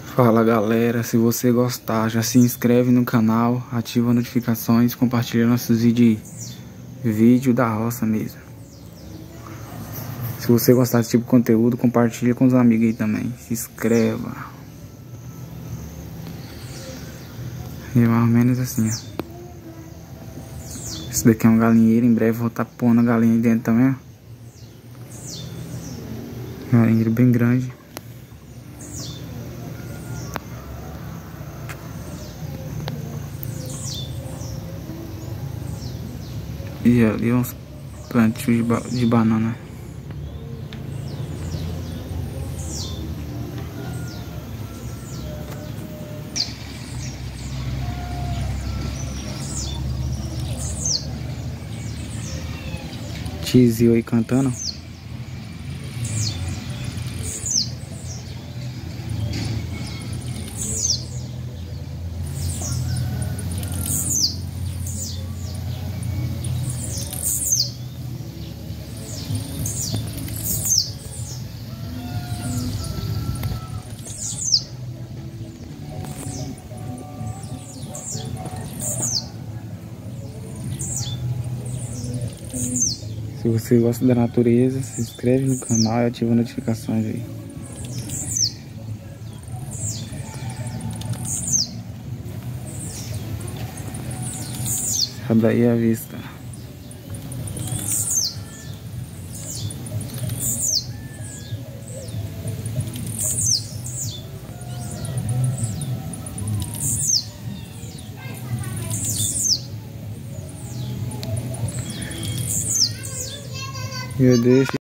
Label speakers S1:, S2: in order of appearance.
S1: Fala galera, se você gostar, já se inscreve no canal, ativa as notificações, compartilha nossos vídeo da roça mesmo. Se você gostar desse tipo de conteúdo, compartilha com os amigos aí também. Se inscreva. E mais ou menos assim, ó. Esse daqui é um galinheiro, em breve vou estar pondo a galinha aí dentro também, ó. Galinheiro bem grande. E ali uns plantios de banana. Tizio aí cantando. Se você gosta da natureza, se inscreve no canal e ativa as notificações aí. Essa daí é a vista. Eu deixo